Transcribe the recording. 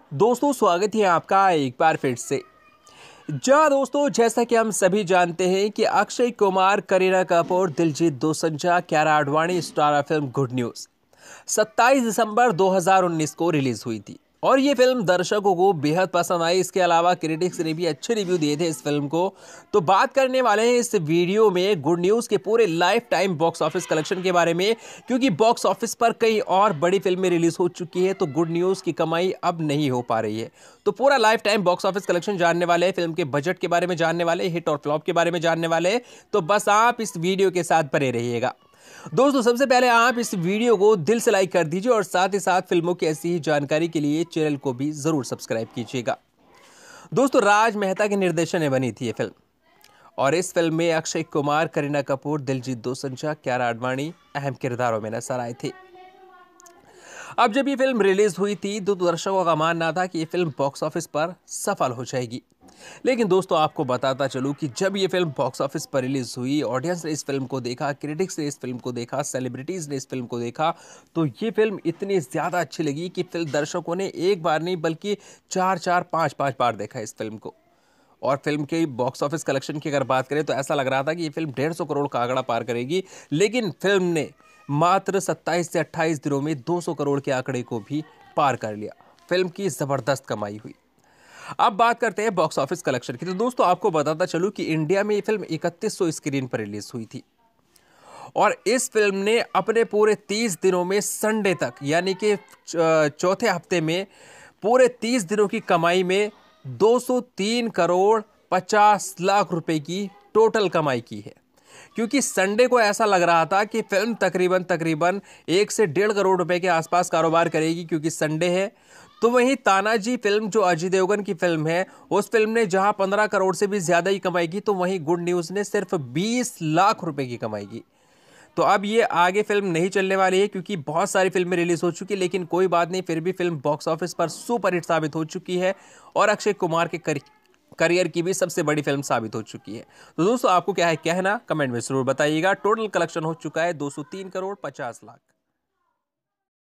दोस्तों स्वागत है आपका एक बार फिर से। दोस्तों जैसा कि हम सभी जानते हैं कि Akshay Kumar, Kareena Kapoor, Diljit Dosanjh, Kiara Advani star film good news 27 दिसंबर 2019 को रिलीज हुई थी और ये फिल्म दर्शकों को बेहद पसंद आई। इसके अलावा क्रिटिक्स ने भी अच्छे रिव्यू दिए थे इस फिल्म को। तो बात करने वाले हैं इस वीडियो में गुड न्यूज़ के पूरे lifetime box office collection के बारे में, क्योंकि बॉक्स ऑफिस पर कई और बड़ी फिल्में रिलीज हो चुकी है तो गुड न्यूज़ की कमाई अब नहीं हो पा रही है। तो पूरा lifetime box office collection जानने वाले हैं, फिल्म के बजट के बारे में जानने वाले, हिट और फ्लॉप के बारे में जानने वाले हैं, तो बस आप इस वीडियो के साथ बने रहिएगा। दोस्तों सबसे पहले आप इस वीडियो को दिल से लाइक कर दीजिए और साथ ही साथ फिल्मों की ऐसी ही जानकारी के लिए चैनल को भी जरूर सब्सक्राइब कीजिएगा। दोस्तों राज मेहता के निर्देशन में बनी थी ये फिल्म और इस फिल्म में अक्षय कुमार, करीना कपूर, दिलजीत दोसांझ, कियारा आडवाणी अहम किरदारों में नजर आए थे। अब जब ये फिल्म रिलीज हुई थी तो दर्शकों का मानना था कि ये फिल्म बॉक्स ऑफिस पर सफल हो जाएगी। लेकिन दोस्तों आपको बताता चलूं कि जब ये फिल्म बॉक्स ऑफिस पर रिलीज हुई, ऑडियंस ने इस फिल्म को देखा, क्रिटिक्स ने इस फिल्म को देखा, सेलिब्रिटीज ने इस फिल्म को देखा, तो ये फिल्म इतनी ज्यादा अच्छी लगी कि फिल्म दर्शकों ने एक बार नहीं बल्कि चार चार पांच पांच बार देखा इस फिल्म को। और फिल्म के बॉक्स ऑफिस कलेक्शन की अगर बात करें तो ऐसा लग रहा था कि ये फिल्म 150 करोड़ का आंकड़ा पार करेगी, लेकिन फिल्म ने मात्र 27 से 28 दिनों में 200 करोड़ के आंकड़े को भी पार कर लिया। फिल्म की जबरदस्त कमाई हुई। अब बात करते हैं बॉक्स ऑफिस कलेक्शन की। तो दोस्तों आपको बताता चलूं कि इंडिया में ये फिल्म 3100 स्क्रीन पर रिलीज हुई थी और इस फिल्म ने अपने पूरे 30 दिनों में संडे तक यानी कि चौथे हफ्ते में पूरे 30 दिनों की कमाई में 203 करोड़ 50 लाख रुपए की टोटल कमाई की है। क्योंकि संडे को ऐसा लग रहा था कि फिल्म तकरीबन तकरीबन 1 से 1.5 करोड़ रुपए के आसपास कारोबार करेगी क्योंकि संडे है। तो वहीं तानाजी फिल्म जो अजय देवगन की फिल्म है, उस फिल्म ने जहां 15 करोड़ से भी ज्यादा ही कमाई की, तो वहीं गुड न्यूज ने सिर्फ 20 लाख रुपए की कमाई की। तो अब ये आगे फिल्म नहीं चलने वाली है क्योंकि बहुत सारी फिल्में रिलीज हो चुकी, लेकिन कोई बात नहीं, फिर भी फिल्म बॉक्स ऑफिस पर सुपर हिट साबित हो चुकी है और अक्षय कुमार के करियर की भी सबसे बड़ी फिल्म साबित हो चुकी है। तो दोस्तों आपको क्या है कहना, कमेंट में जरूर बताइएगा। टोटल कलेक्शन हो चुका है 203 करोड़ 50 लाख।